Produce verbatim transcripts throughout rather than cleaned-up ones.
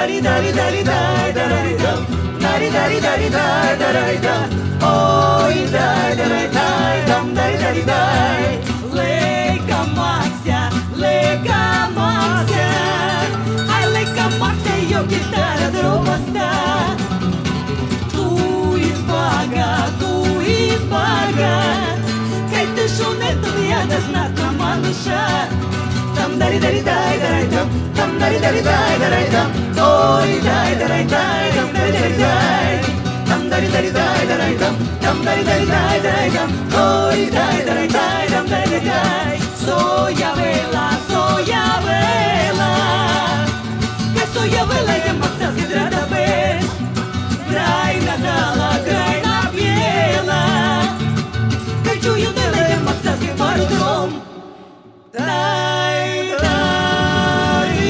dari dari dari dari dari dum, dari dari dari dari dari dum. Oh, dari dari dari dum, dari dari dari. Lega Maxia, lega Maxia, ai lega Maxia, io chitarra drosta. Tu izbaga, tu izbaga, kaj te šuneto vijada znatna manuša. Dum dari dari dari dari dum, dum dari dari dari dari dum. Oh, dari dari dari dum, dari dari dari. Dum dari dari dari dari dum, dum dari dari dari dari dum. Oh, dari dari dari dum, dari dari dari. Soy vela, soy vela, que soy vela y en Maxia se trata ver. Graj na dala, graj na bijela, kaj čuju dele je Maxia se barodrom. Daj, dari,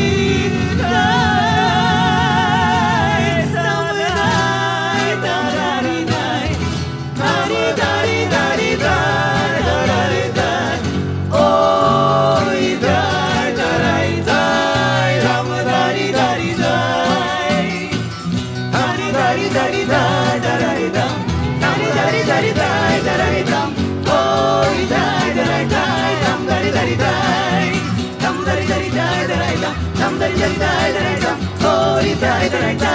daj, daj, dari, daj, dari, dari, dari, daj, dari, daj. Oj, daj, dari, daj, dam, dari, dari, daj. Dari, dari, dari, daj, dari, dam, dari, dari, dari, daj, dari, dam. Oj, daj, dari, daj, dam, dari, dari, daj. Dam, dari, dari, daj, dari, dam, dam, dari, dari, daj, dari, dam. Oj, daj, dari, daj.